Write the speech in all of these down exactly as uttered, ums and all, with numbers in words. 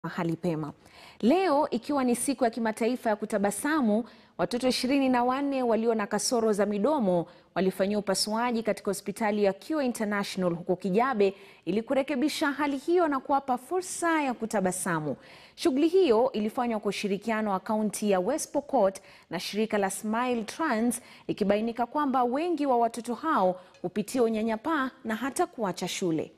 Mahali pema. Leo ikiwa ni siku ya kimataifa ya kutabasamu, watoto ishirini na wanne walio na kasoro za midomo walifanyiwa upasuaji katika hospitali ya Kiwa International huko Kijabe ili kurekebisha hali hiyo na kuwapa fursa ya kutabasamu. Shughuli hiyo ilifanywa kwa ushirikiano wa kaunti ya West Pokot na shirika la Smile Trans, ikibainika kwamba wengi wa watoto hao hupitia unyanyapaa na hata kuacha shule.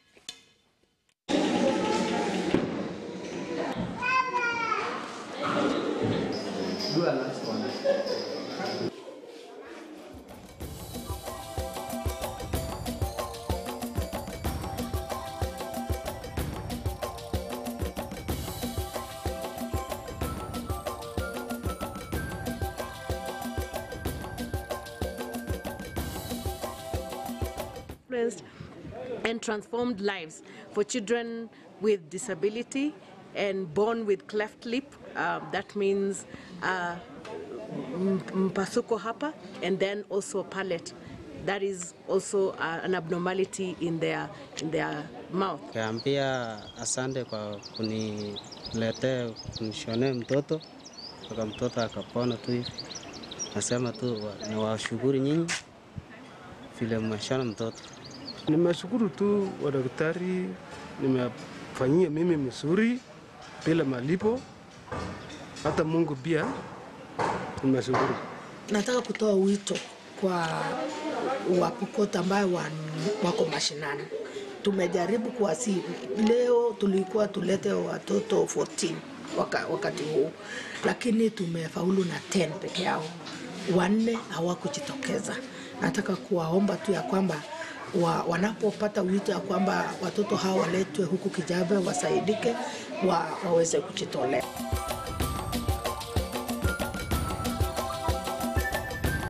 And transformed lives for children with disability and born with cleft lip. Uh, that means uh, mpasuko hapa, and then also palate. That is also uh, an abnormality in their in their mouth. Kaambia asante kwa kuniletea kunishonea mtoto, kwa mtoto akapona tu hivi. Nasema tu na washukuru nyinyi vile mmeshona mtoto. Nimeshukuru tu wadaktari, nimefanyia mimi mzuri bila malipo. Hata Mungu pia nimeshukuru. Nataka kutoa wito kwa wapokot ambao wako mashinani. Tumejaribu kuwasi, leo tulikuwa tulete watoto kumi na nne waka, wakati huu, lakini tumefaulu na kumi peke yao. Wanne hawakujitokeza. Nataka kuwaomba tu ya kwamba wa, wanapopata wito ya kwamba watoto hawa waletwe huku Kijabe wasaidike, wa, waweze kujitolea.